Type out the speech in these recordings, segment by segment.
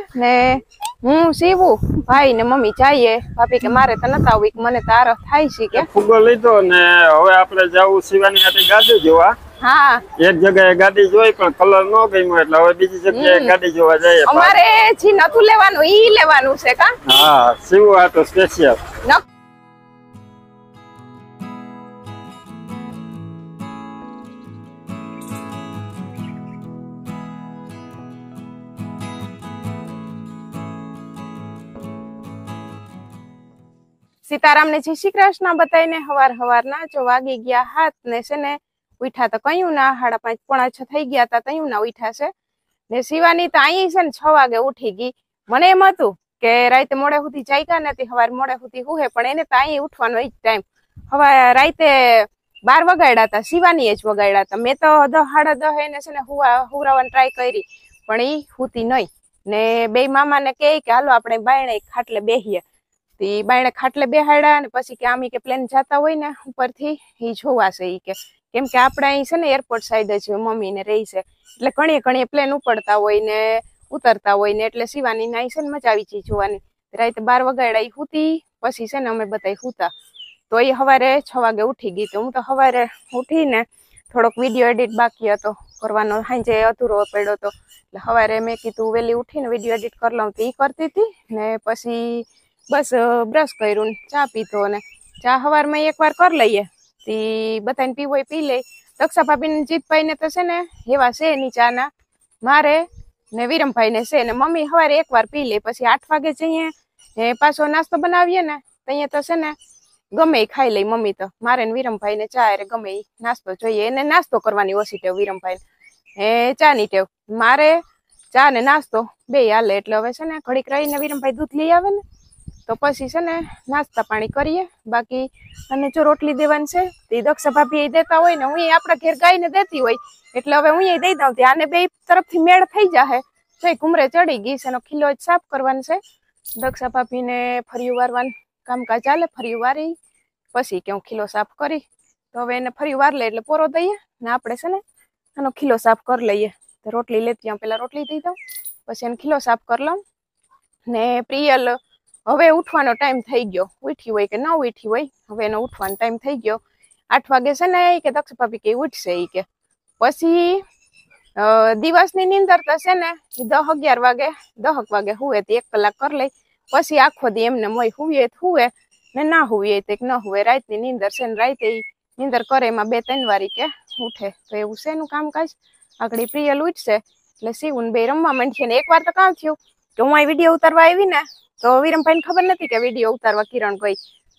ને હું સીવું ભાઈ ને મમ્મી જઈએ ભાભી કે મારે તો નતા આવું મને તારો થાય છે કે ફુગ્ગો લીધો ને હવે આપણે જાવું શિવાની હાટે ગાડી જોવા હા એક જગ્યાએ ગાડી જોઈ પણ કલર નો ગમ્યો એટલે હવે બીજી જગ્યાએ ગાડી જોવા જઈએ અમારે જી નતું લેવાનું ઈ લેવાનું છે કા હા શિવ આટો સ્પેશિયલ सीताराम ने जय श्री कृष्ण बताईने हवार हवार ना जो वागी गया हाथ ने से ने उठा तो कयूं ना 5:30 पौना 6 થઈ ગયા તા તયું ના ઉઠ્યા છે ને શિવાની તો અહીં છે ને 6 વાગે ઉઠી ગઈ મને એમ હતું કે રાતે મોડે સુધી જાગ્યા નથી હવાર મોડે સુધી હુહે પણ એને તો અહીં ઉઠવાનો ઈ ટાઈમ હવે રાતે 12 વગાડ્યા હતા શિવાની જ વગાડ્યા હતા મેં તો 10:30 એને છે ને હુરાવાની ટ્રાય કરી પણ ઈ હુતી નહીં ને બે મામા ને કહે કે હાલો આપણે બાયણે ખાટલે બેહીએ ती बायणे खाटले बेहाड्या ने पछी के आमी के प्लेन जाता होय ने उपरथी ई जोवासे ई के केम के आपणे અહીં છે ને એરપોર્ટ સાઈડ જ મમ્મી ને રહી છે એટલે ઘણી ઘણી પ્લેન ઉપડતા હોય ને ઉતરતા હોય ને એટલે શિવાની નાઈ છે ને મજા આવી છે જોવાની રાતે 12 વગાડ્યા ઈ હુતી પછી છે ને અમે બધાય હુતા તો ઈ સવારે 6 વાગે ઉઠી ગઈ તો હું તો સવારે ઉઠીને થોડોક વિડિયો એડિટ બાકી હતો કરવાનો હાંજે અધૂરો પડ્યો તો એટલે સવારે મેં કીધું વેલી ઉઠીને વિડિયો એડિટ કરી લઉં તો ઈ કરતી હતી ને પછી बस ब्रश કર્યું ચા પીતો ને ચા સવારમાં એકવાર કરી લઈએ તી બધાને પીવો પી લે દક્ષા ભાભી ને જીતભાઈ ને તો છે ને એવા છે ની ચા ના મારે ને વિરમભાઈ ને છે ને મમ્મી સવારે એકવાર પી લે પછી 8 વાગે જઈએ ને પાછો નાસ્તો બનાવીએ ને તઈએ તો છે ને ગમે ખાઈ લે મમ્મી તો મારે ને વિરમભાઈ ને ચા રે ગમે નાસ્તો જોઈએ એને નાસ્તો કરવાની ઓછી ટેવ વિરમભાઈ એ ચા ની ટેવ મારે ચા ને નાસ્તો બે હાલે એટલે હવે છે ને ઘડીક રહીને વિરમભાઈ દૂધ લઈ આવે ને તો પછી છે ને નાસ્તા પાણી કરીએ બાકી અને જો રોટલી દેવાની છે તે દક્ષા ભાભી દેતા હોય ને હું આપણા ઘેર ગાયને દેતી હોય એટલે હવે હું દઈ દઉં ત્યાં આને બે તરફથી મેળ થઈ જાહે તો કુમરે ચડી ગઈ છે એનો ખીલો જ સાફ કરવાનો છે દક્ષા ભાભીને ફરી વારવાનું કામકાજ ચાલે ફરી વારી પછી કે હું ખીલો સાફ કરી તો હવે એને ફરી વાર લે એટલે પોરો દઈએ ને આપણે છે ને એનો ખીલો સાફ કરી લઈએ તો રોટલી લેતી પેલા રોટલી દઈ દઉં પછી એને ખીલો સાફ કરી લઉં ને પ્રિયલ હવે ઉઠવાનો ટાઈમ થઈ ગયો ઉઠી હોય કે ન ઉઠી હોય હવે એનો ઉઠવાનો ટાઈમ થઈ ગયો 8 વાગે છે ને કે દક્ષ ભાભી કે ઉઠશે ઈ કે પછી દિવસની નીંદર તો છે ને 10-11 વાગે 10 વાગે હુએ તો 1 કલાક કરી લઈ પછી આખો દી એમને મોય હુએ ને ના હુએ તો ન હુએ રાતની નીંદર છે ને રાતે નીંદર કરે એમાં 2-3 વારી કે ઉઠે તો એવું છે એનું કામકાજ આગળ પ્રિયલ ઉઠશે એટલે શિવન બે રમવા માંડશે ને એકવાર તો કામ થયું કે હું આ વિડીયો ઉતારવા આવી ને તો વિરમભાઈ ને ખબર નથી કે વિડીયો ઉતારવા કિરણ ગઈ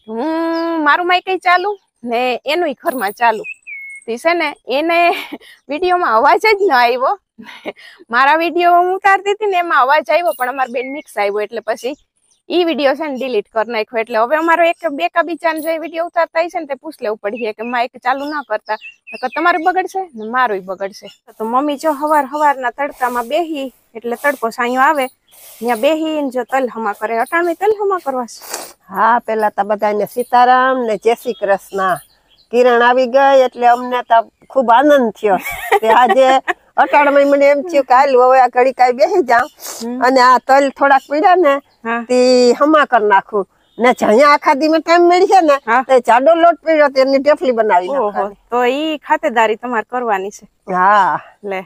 હું મારું માઈક ચાલુ ને એનું ઘરમાં ચાલુ તી છે ને એને વિડીયોમાં અવાજ જ ન આવ્યો મારા વિડીયો હું ઉતારતી હતી ને એમાં અવાજ આવ્યો પણ અમાર બેન મિક્સ આવ્યો એટલે પછી ઈ વિડીયો છે ને ડિલીટ કરી નાખ્યો એટલે હવે અમારો એક બે કા બીજાને જે વિડીયો ઉતારતા છે ને તે પૂછ લેવું પડીએ કે માઈક ચાલુ ના કરતા તો તમારું બગડશે ને મારું બગડશે તો મમ્મી જો હવારના તડકામાં બેહી એટલે તડકો સાયો આવે ત્યાં બેહીને જો તલ હમા કરે અટાણે તલ હમા કરવા હા પેલા તો બધાને સીતારામ ને જય શ્રી કૃષ્ણ કિરણ આવી ગઈ એટલે અમને તો ખૂબ આનંદ થયો કે આજે અટાણમાં મને એમ થયું કે હાલ હવે આ ઘડી કાઈ બેસી જાઉં અને આ તલ થોડાક પીડ્યા ને તે હમા કરી નાખું ને જ્યાં આખા દી માં ટાઈમ મળશે ને તે જાડો લોટ પીડ્યો તેની ઢેફલી બનાવી નાખવાની તો ઈ ખાતેદારી તમારે કરવાની છે હા લે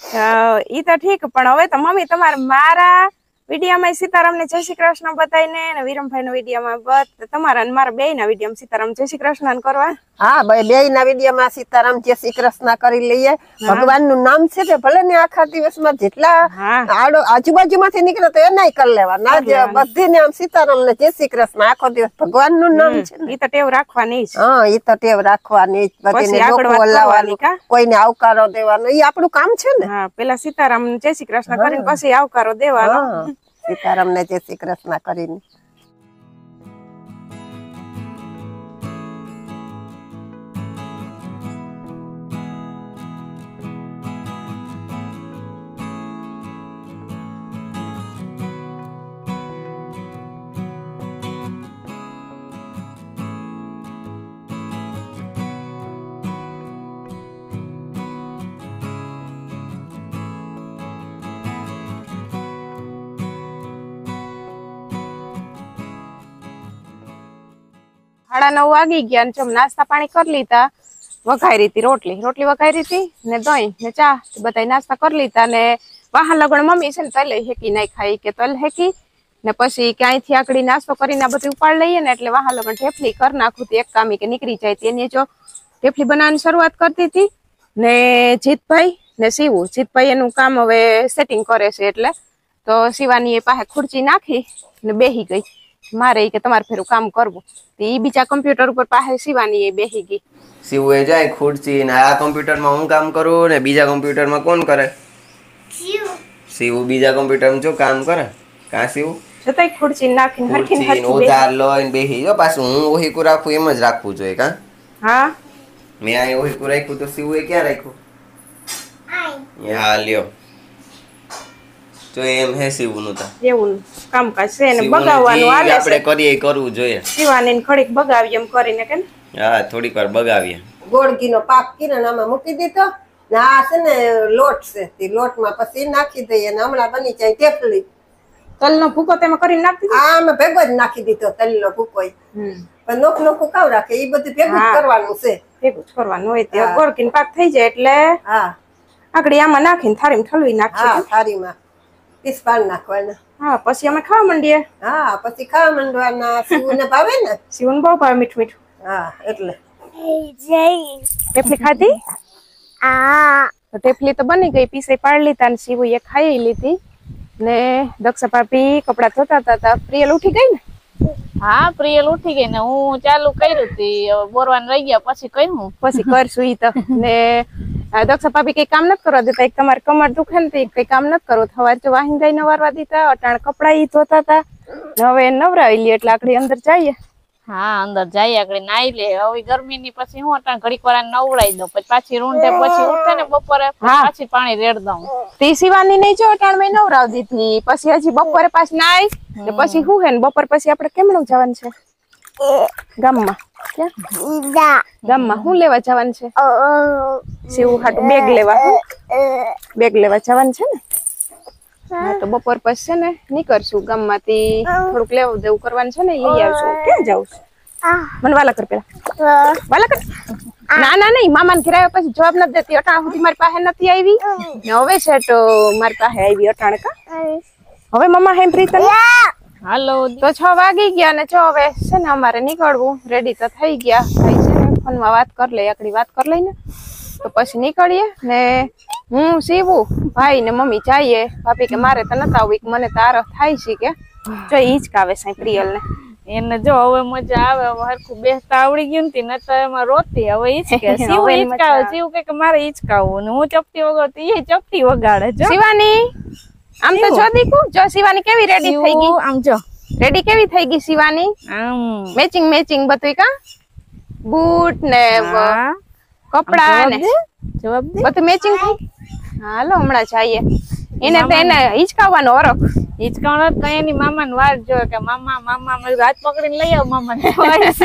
ઈ તો ઠીક પણ હવે તો મમ્મી તમારે મારા વિડીયોમાં સીતારામ ને જય શ્રી કૃષ્ણ બતાવીને અને વિરમભાઈ નો વિડીયોમાં તમારા મારા બે ના વિડીયોમાં સીતારામ જય શ્રી કૃષ્ણ કરવા હા ભાઈ બે ના વિડીયોમાં સીતારામ જય શ્રી કૃષ્ણ કરી લઈએ ભગવાન નું નામ છે તે ભલે ને આખા દિવસમાં જેટલા આજુબાજુમાંથી નીકળે તો એનાય કરી લેવા ના બધી ને આમ સીતારામ ને જય શ્રી કૃષ્ણ આખો દિવસ ભગવાન નું નામ છે ઈ તો ટેવ રાખવાની હા ઈ તો ટેવ રાખવાની બધીને લોકો બોલાવવાની કોઈને આવકારો દેવાનો ઈ આપણું કામ છે ને હા પેલા સીતારામ જય શ્રી કૃષ્ણ કરીને પછી આવકારો દેવાનો સીતારામ ને જય શ્રી કૃષ્ણ કરીને 9:30 વાગી ગયા ને ચમ નાસ્તા પાણી કરી લીધા. વઘારી હતી રોટલી વઘારી હતી ને દહીં ને ચા બધા નાસ્તા કરી લીધા ને વાહન લગણ મમ્મી છે ને તલ હેકી નાઈ ખાઈ કે તલ હેકી ને પછી ક્યાંયથી આકડી નાસ્તો કરીને બધું ઉપાડ લઈએ ને એટલે વાહન લગણ ઢેફલી કરી નાખું એક કામી કે નીકળી જાય એની જો ઢેફલી બનાવવાની શરૂઆત કરતી હતી ને જીતભાઈ ને શિવું જીતભાઈ એનું કામ હવે સેટિંગ કરે છે એટલે તો શિવાની એ પાસે ખુરચી નાખી ને બેહી ગઈ મારે કે તમારે ફેરું કામ કરવું એ બીજા કમ્પ્યુટર ઉપર પાસે શિવાની એ બેહી ગઈ. શિવું એ જાય ખુરચી ને આ કમ્પ્યુટરમાં હું કામ કરું ને બીજા કમ્પ્યુટરમાં કોણ કરે? શિવું બીજા કમ્પ્યુટરમાં જો કામ કરે કા શિવું છતાંય ખુરચી નાખીને હરખીને ખુરચી ઉધાર લઈને બેહી જો પાછું હું ઓહીકું રાખું એમ જ રાખવું જોઈએ કા? હા મેં આ ઓહીકું રાખ્યું તો શિવું એ ક્યાં રાખ્યું? હા લ્યો જો એમ હે શિવું નું તા એવું કામકાજ છે ને બગાવવાનું હાલે છે આપણે કરીએ કરવું જોઈએ. શિવાની ઘડીક બગાવી એમ કરીને કે હા થોડીક વાર બગાવીએ. ગોળગીનો પાક કરીને આમાં મૂકી દીધો ને આ છે ને લોટ છે તે લોટમાં પછી નાખી દઈએ ને હમણાં બની જાય ઢેફલી. તલનો ભૂકો તેમાં કરીને નાખી દીધો. આમાં ભેગો જ નાખી દીધો તલનો ભૂકો પણ નોખું કાવ રાખે એ બધું ભેગું જ કરવાનું છે. ભેગું જ કરવાનું હોય તે ગોળકીનો પાક થઈ જાય એટલે હા આકડી આમાં નાખીને થાળીમાં ઠલવી નાખીએ. હા થાળીમાં પીસ પાડ નાખવાના. હા પછી અમે ખાવા માંડીએ. હા પછી ખાવા માંડવાના. શિવને ભાવે ને? શિવને બહુ ભાવે મીઠું મીઠું. હા એટલે ટેફલી ખાધી? તો ટેફલી તો બની ગઈ પીસે પાડી લીધા ને શિવું એ ખાઈ લીધી ને દક્ષા ભાભી કપડા ધોતા હતા. પ્રિયલ ઉઠી ગઈ ને? હા પ્રિયલ ઉઠી ગઈ ને હું ચાલુ કર્યું હતી બોરવાન રહી ગયા પછી કહ્યું પછી કરશું ઈ તો ને દક્ષા ભાભી કઈ કામ નથી કરવા દેતા. એક તમારે કમર દુખે ને કઈ કામ નથી કરવું. સવારે જો વાહિંદા નવારવા દીધા અટાણ કપડા ઈ ધોતા હતા હવે નવરાવી લે એટલે આકડી અંદર જઈએ. હા અંદર જઈએ આગળ નાઈ લે. હવે ગરમી ની પછી હું અટાણ ઘડીક વાર નવડાવી દઉં પછી પાછી રૂંઢે પછી ઉઠે ને બપોરે પાછી પાણી રેડ દઉં. તે શિવાની નહીં જો અટાણ મેં નવરાવી દીધી પછી હજી બપોરે પાછી નાઈ ને પછી હું હે ને બપોર પછી આપડે કેમનું જવાનું છે ગામમાં? ગામમાં હું લેવા જવાનું છે? શિવું હાટું બેગ લેવા જવાનું છે ને? હા તો બપોર પછી છે ને નીકળશું ગામમાંથી થોડુંક લેવું દેવું કરવાનું છે ને લઈ આવશું. ક્યાં જાઉં છું? મને વાલા કર પેલા વાલા કર. ના ના નહીં મામાને ઘરે આવ્યા પછી જવાબ નથી દેતી. અટાણ સુધી મારી પાસે નથી આવી ને હવે છે તો મારી પાસે આવી અટાણ કા હવે મમ્મા હેમ પ્રીતમ હાલો તો 6 વાગી ગયા ને જો હવે છે ને અમારે નીકળવું રેડી તો થઈ ગયા. ભાઈ છે ને ફોનમાં વાત કરી લઈ આકડી વાત કરી લઈને તો પછી નીકળીએ ને હું શિવું ભાઈ ને મમ્મી જઈએ. ભાભી કે મારે તો નતા આવું મને તારો થાય છે કે જો હિંચકાવે સાઈ પ્રિયલ ને એને જો હવે મજા આવે હવે હરખું બેસતા આવડી ગયું ને નતા એમાં રોતી હવે હિચકે શિવ હિચકાવે. શિવ કે મારે હિચકાવું ને હું ચપટી વગાડતી એ ચપટી વગાડે. જો શિવાની આમ તો જો દીકુ જો શિવાની કેવી રેડી થઈ ગઈ. આમ જો રેડી કેવી થઈ ગઈ શિવાની? આમ મેચિંગ બધું કા બૂટ ને કપડા ને જવાબ દે બધું મેચિંગ થઈ. હાલો હમણાં જઈએ. એને તો એને હિચકાવવાનો ઓરખ હિચકાવવાનો તો એની મામા ને વાત જોયો કે મામા મારું હાથ પકડીને લઈ આવ મામા ને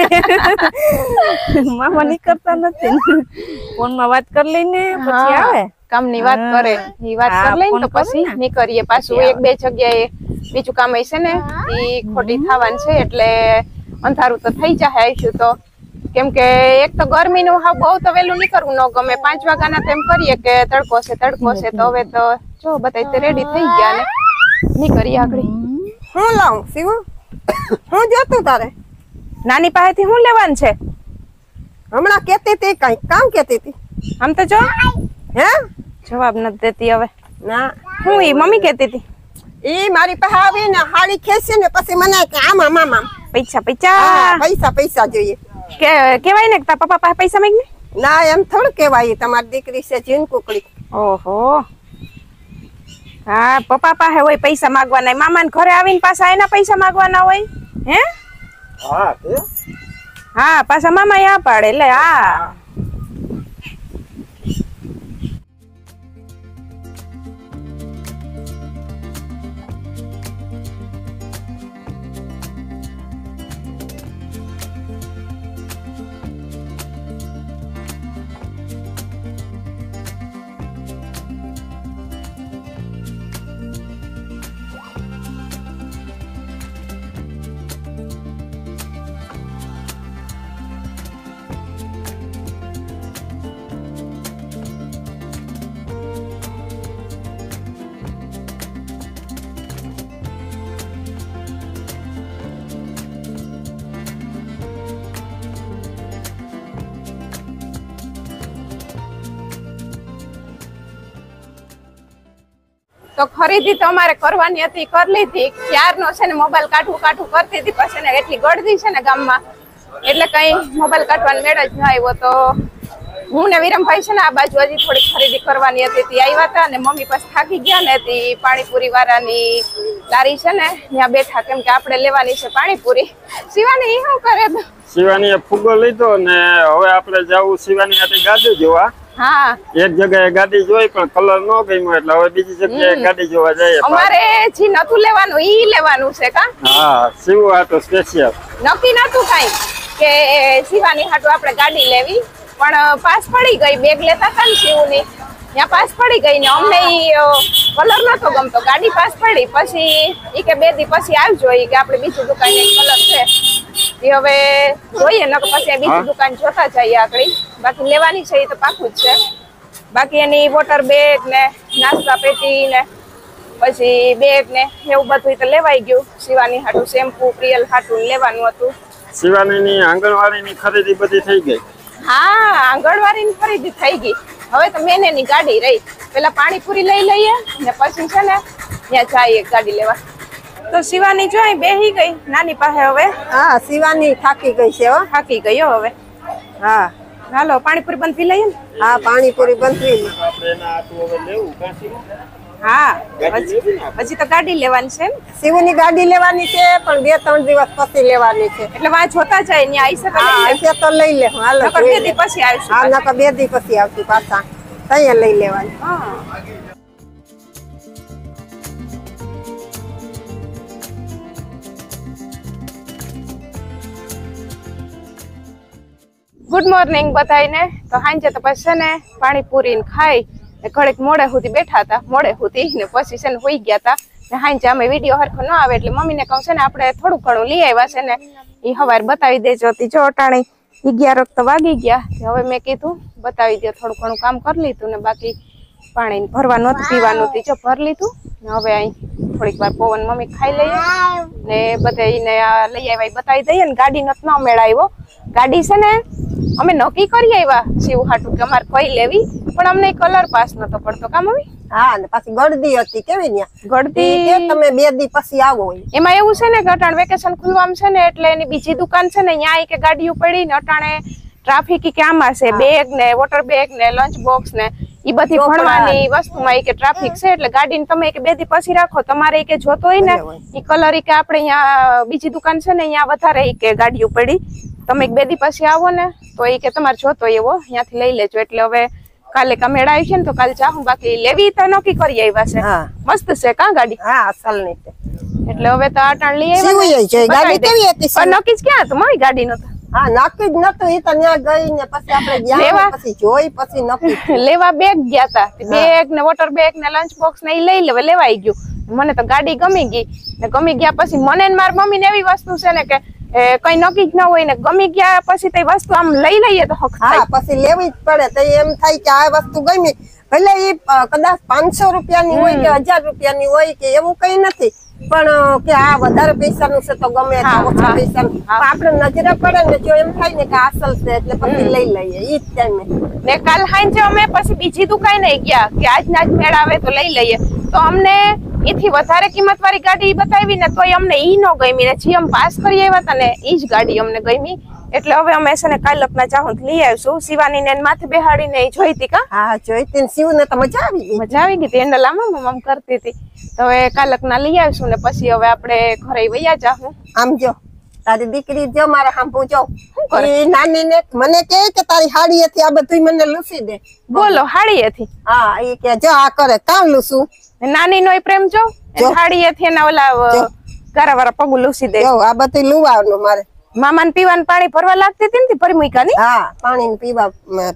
મામા નીકળતા નથી ફોન માં વાત કરી લઈને પછી આવે કામની વાત કરે ઈ વાત કરી લઈને તો પછી નીકળીએ પાછું એક બે જગ્યાએ બીજું કામ હશે ને ઈ ખોટી થવાનું છે એટલે અંધારું તો થઈ જાય આવીશું તો કેમ કે એક તો ગરમી નું હા બહુ તો વેલું નીકળવું ન ગમે. 5 વાગ્યાના તેમ કરીએ કે તડકો છે તો હવે તો જો બધા રેડી થઈ ગયા ને નીકળીએ આગળ. હું લાવું શિવું? હું જોતું તારે નાની પાસેથી હું લેવાનું છે? હમણાં કેતી હતી કઈ કામ કેતી હતી. આમ તો જો હે જવાબ નથી દેતી હવે. ના હું ઈ મમ્મી કેતી હતી ઈ મારી પાસે આવીને હાડી ખેંચી ને પછી મને કે આમ પૈસા જોઈએ કે કેવાય ને તારા પપ્પા પાસે પૈસા માંગ ને? ના એમ થોડું કેવાય તમારી દીકરી છે જીન કુકડી. ઓહો હા પપ્પા પાસે હોય પૈસા માંગવાના મામા ને ઘરે આવીને પાછા એના પૈસા માંગવાના હોય હે? હા પાછા મામા આ પાડે એટલે હા તો ખરીદી તો અમારે કરવાની હતી, કરી લીધી. ક્યારનો છે ને મોબાઈલ કાઢું કરતી હતી, પછી ને એટલી ગળદી છે ને ગામમાં, એટલે કઈ મોબાઈલ કાઢવાનો મેળ જ ન આવ્યો. તો હું ને વિરમભાઈ છે ને આ બાજુ હજી થોડીક ખરીદી કરવાની હતી, તે આવ્યા હતા ને મમ્મી પાસે થાકી ગયા ને તે પાણીપુરી વાળાની લારી છે ને ત્યાં બેઠા, કેમ કે આપણે લેવાની છે પાણીપુરી. શિવાની શું કરે? શિવાની ફુગ્ગો લીધો ને હવે આપણે જવું શિવાની હાટે ગાડી જોવા. હા, એક જગ્યાએ ગાડી જોઈ પણ કલર ન ગમ્યો એટલે હવે બીજી જગ્યાએ ગાડી જોવા જઈએ. અમારે જે નતું લેવાનું ઈ લેવાનું છે કા? હા, શિવ હાટો સ્પેશિયલ. નક્કી નતું કઈ કે શિવાની હાટુ આપણે ગાડી લેવી, પણ પાસ પડી ગઈ. બેગ લેતા હતા ને શિવની, ત્યાં પાસ પડી ગઈ ને અમને ઈ કલર નતો ગમતો, ગાડી પાસ પડી. પછી ઈ કે 2 દી પછી આવજો, ઈ કે આપણે બીજી દુકાન એક કલર છે એ હવે જોઈએ ને પછી બીજી દુકાન જોતા જઈએ આગળ. બાકી લેવાની છે એ તો પાકું જ છે. બાકી એની વોટર બેગ ને નાસ્તા પેટી ને પછી બેગ ને એવું બધું તો લેવાઈ ગયું. શિવાની હાટુ શેમ્પુ પ્રિયલ હાટુ લેવાનું હતું. શિવાનીની આંગણવાડીની ખરીદી બધી થઈ ગઈ. હા, આંગણવાડીની ખરીદી થઈ ગઈ. હવે તો મેનેની ગાડી રહી. પેલા પાણીપુરી લઈ લઈએ ને પછી છે ને ત્યાં જઈએ ગાડી લેવા. તો શિવાની જો અહીં બેહી ગઈ નાની પાસે. હવે હા, શિવાની થાકી ગઈ છે હો. થાકી ગયો હવે. હા, હાલો પાણીપુરી બંધી લઈએ ને. હા, પાણીપુરી બંધી. આપણે એના હાટુ હવે લેવું કાંસી. હા, હજી તો ગાડી લેવાની છે ને. શિવની ગાડી લેવાની છે પણ 2-3 દિવસ પછી લેવાની છે. એટલે વાં જોતા જાય ને આઈ શકે. હા, તો લઈ લે. હાલો, 2 દી પછી આવશું. હા, નકર 2 દી પછી આવશું પાછા. તૈયાર લઈ લેવાની. ગુડ મોર્નિંગ બધાને. તો હાંજે તો પછી છે ને પાણીપુરી ને ખાઈ ઘડીક મોડે સુધી બેઠા હતા, મોડે સુધી ને પછી છે ને હોઈ ગયા હતા. ને હાંજે અમે વિડીયો હરખો ન આવે એટલે મમ્મીને કહું છે ને આપણે થોડું ઘણું લઈ આવ્યા છે ને એ હવારે બતાવી દેજો. જો અટાણે 11 તો વાગી ગયા. હવે મેં કીધું બતાવી દો, થોડું ઘણું કામ કરી લીધું ને બાકી પાણી ભરવાનું હતું, પીવાનું હતું, જો ભરી લીધું. ને હવે અહીં થોડીક વાર પવન મમ્મી ખાઈ લઈએ ને બધાને લઈ આવ્યા બતાવી દઈએ ને. ગાડી નો ન મેળાવ્યો. ગાડી છે ને અમે નક્કી કરી આવ્યા શિવ હાટુ કે અમારે કઈ લેવી, પણ અમને કલર પાસ નતો પડતો કા મમ્મી? હા, ને પાછી ગળદી હતી. કેવી ન્યા ગળદી કે તમે 2 દી પછી આવો. એમાં એવું છે ને કે અટાણે વેકેશન ખુલવાનું છે ને એટલે એની બીજી દુકાન છે ને ત્યાં કે ગાડીઓ પડી ને અટાણે ટ્રાફિક કે આમાં છે. બેગ ને વોટર બેગ ને લંચ બોક્સ ને ઈ બધી ભણવાની વસ્તુમાં કે ટ્રાફિક છે એટલે ગાડીને તમે કે 2 દી પછી રાખો. તમારે કે જોતો હોય ને ઈ કલર કે આપણે અહીંયા બીજી દુકાન છે ને અહીંયા વધારે કે ગાડીઓ પડી, તમે 2 દી પછી આવો ને તો એ કે તમારે જોતો એવો ત્યાંથી લઈ લેજો. એટલે હવે કાલે કા મેળાવી છે ને તો કાલે જાઉં. બાકી લેવી તો નક્કી કરી આવ્યા છે. મસ્ત છે કા ગાડી? હા, અસલ ની છે. એટલે હવે તો આટાણ લઈ આવ્યા. ગાડી કેવી હતી? પણ નક્કી જ ક્યાં હતું મમ્મી ગાડી નો? હા, નક્કી જ નતું. એ તો ત્યાં ગઈ ને પછી આપણે ગયા પછી જોઈ પછી નક્કી લેવા બેગ ગયા હતા. બેગ ને વોટર બેગ ને લંચ બોક્સ ને એ લઈ લેવાઈ ગયું. મને તો ગાડી ગમી ગઈ ને ગમી ગયા પછી મને ને મારી મમ્મી ને એવી વસ્તુ છે ને કે કઈ નક્કી જ ન હોય ને ગમી ગયા પછી તે વસ્તુ આમ લઈ લઈએ તો હક થાય. હા, પછી લેવી જ પડે. તો એમ થાય કે આ વસ્તુ ગમી, ભલે એ કદાચ 500 રૂપિયાની હોય કે 1000 રૂપિયાની હોય કે એવું કઈ નથી, પણ કે આ વધારે પૈસાનું છે તો ગમે, ઓછા પૈસાનું આપણે નજરે પડે ને જો એમ થાય ને કે અસલ છે એટલે પછી લઈ લઈએ ઈ જ ટાઈમે. ને કાલ હાંજે અમે પછી બીજી દુકાને ગયા કે આજના જ મેળ આવે તો લઈ લઈએ. તો અમને એથી વધારે કિંમત વાળી ગાડી બતાવી ને તોય અમને ઈ ન ગમી ને જે અમે પાસ કરી આવ્યા હતા ને ઈ જ ગાડી અમને ગમી. એટલે હવે અમે છે ને કાલકના ચાહું લઈ આવીશું. શિવાની ને માથે બેહાડીને ઈ જોઈતી કા? હા, જોઈતી. શિવ ને તો મજા આવી ગઈ. મજા આવી ગઈ. હેન્ડલ આમ કરતી હતી. તો હવે કાલકના લઈ આવીશું ને પછી હવે આપણે ઘરે વૈયા જાહું. આમ જો તારી દીકરી જો મારા હાંભું જો એ નાની ને મને કહે કે તારી હાડી હતી આ બધું મને લૂસી દે. બોલો હાડી હતી? હા, એ કે જો આ કરે કામ લૂસું. નાની નો પ્રેમ જો હાડી હતી એના ઓલા ગારા વાળા પગું લૂસી દે. જો આ બધું લુવાનું મારે. મામાને પીવાનું પાણી ભરવા લાગતી હતી ને ભરી મૂક્યા ની? હા, પાણી પીવા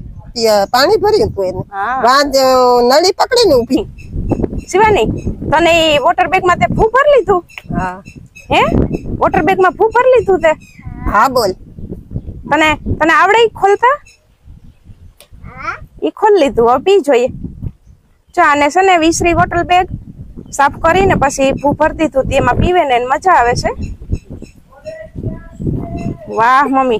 પાણી ભર્યું તું એને. વાંજ નળી પકડીને ઊભી. શિવાની તને વોટર બેગ માં તે ફૂ ભરી લીધું? હા. હે વોટર બેગ માં ફૂ ભરી લીધું તે? હા, બોલ. તને આવડે ખોલતા? ઈ ખોલ લીધું. હવે પી જોઈએ. જો આને છે ને 20 બોટલ બેગ સાફ કરીને પછી ફૂ ભરી દીધું. એમાં પીવે ને મજા આવે છે. વાહ મમ્મી,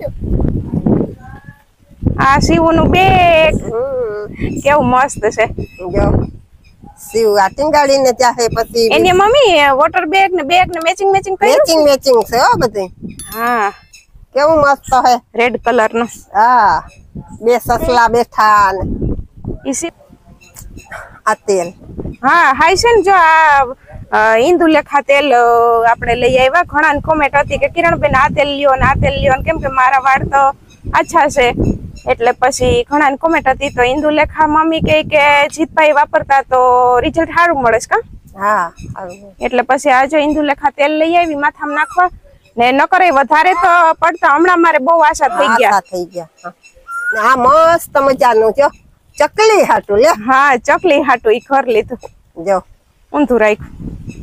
આ શિવનું બેગ કેવું મસ્ત છે. જો શિવ આ ટીંગાડીને ચાહે પછી એની મમ્મી વોટર બેગ ને મેચિંગ કર્યું મેચિંગ છે હો બધી. હા કેવું મસ્ત હે રેડ કલર નું. હા બે સસલા બેઠા ને ઈ આ તેલ હા હાઈ છે ને જો આ ઇન્દુલેખા તેલ આપણે લઈ આવ્યા. ઘણા કોમેન્ટ હતી કે કિરણબેન આ તેલ લ્યો ને આ તેલ લ્યો ને, કેમ કે મારા વાળ તો આછા છે એટલે પછી ઘણા કોમેન્ટ હતી. તો ઇન્દુલેખા મમ્મી કે જીતભાઈ વાપરતા તો રિઝલ્ટ સારું મળે છે કા? હા એટલે પછી આ જો ઇન્દુલેખા તેલ લઈ આવી માથામાં નાખવા ને ન કરે વધારે તો પડતા. હમણાં મારે બહુ આશા થઈ ગયા. હા મસ્ત મજાનું જો ચકલી હાટું લે. હા ચકલી હાટું ઈ ઘર લીધું. જો ઊંધું રાખ્યું.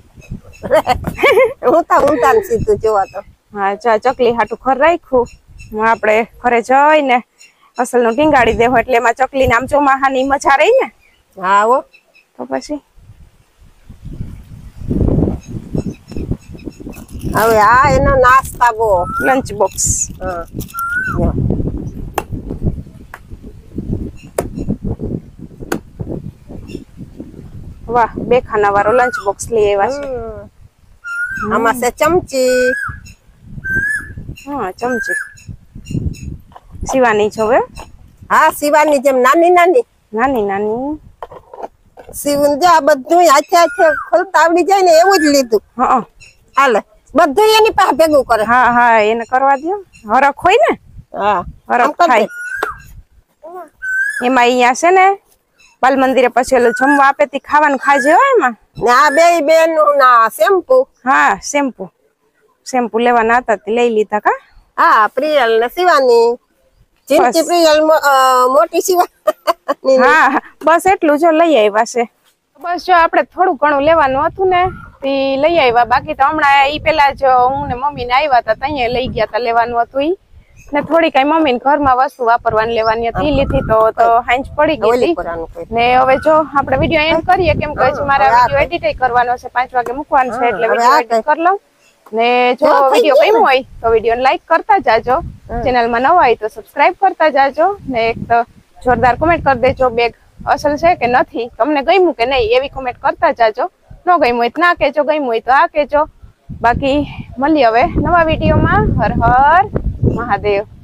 ઊંધા ને સીધું જોવા તો. હા ચકલી હાટું ઘર રાખ્યું. આપણે ઘરે જઈને અસલ નું ટીંગાડી દેવું એટલે એમાં ચકલી નામ ચોમાહાની મજા રહી ને. હા હો તો પછી હવે આ એનો નાસ્તા બો લંચ બોક્સ. હા જો વાહ 2 ખાના વાળો લંચ બોક્સ લઈ આવ્યા છે. આમાં છે ચમચી. હા ચમચી શિવાની જોવે. હા શિવાની જેમ નાની નાની શિવન જે આ બધું હાથે ખોલતા આવડી જાય ને એવું જ લીધું. હા હાલે બધું એની પાસે ભેગું કરે. હા એને કરવા દો. હરખ હોય ને. હા હરખ થાય એમાં. અહીંયા છે ને બાલ મંદિરે પછી ઓલું જમવા આપે તે ખાવાનું ખાજે હોય એમાં. ને આ બે બેનું ના શેમ્પુ. હા શેમ્પુ લેવાના હતા તે લઈ લીધા કા? હા પ્રિયલ ને શિવાની. ચિંતી પ્રિયલ મોટી શિવાની. હા બસ એટલું જો લઈ આવ્યા છે. બસ જો આપણે થોડું ઘણું લેવાનું હતું ને તે લઈ આવ્યા. બાકી તો હમણાં ઈ પેલા જો હું ને મમ્મી ને આવ્યા હતા ત્યાં લઈ ગયા હતા લેવાનું હતું ઈ. ને થોડી કઈ મમ્મી ને ઘરમાં વસ્તુ વાપરવાની લેવાની હતી લીધી તો હાંજ પડી ગઈ ને. હવે જો આપણે વિડીયો એન્ડ કરીએ કેમ કે મારા વિડીયો એડિટ કરવાનો છે 5 વાગે મૂકવાનો છે એટલે વિડીયો એડિટ કરી લઉં. ને જો વિડીયો ગમ્યો હોય તો વિડીયો લાઈક કરતા જાજો. ચેનલમાં નવા હોય તો સબસ્ક્રાઇબ કરતા જાજો ને એક તો જોરદાર કોમેન્ટ કરી દેજો બેગ અસલ છે કે નથી, તમને ગમ્યું કે નહીં એવી કોમેન્ટ કરતા જાજો. ન ગમ્યું હોય તો ના કહેજો, ગમ્યું હોય તો આ કહેજો. બાકી મળીએ હવે નવા વિડીયોમાં. હર હર મહાદેવ.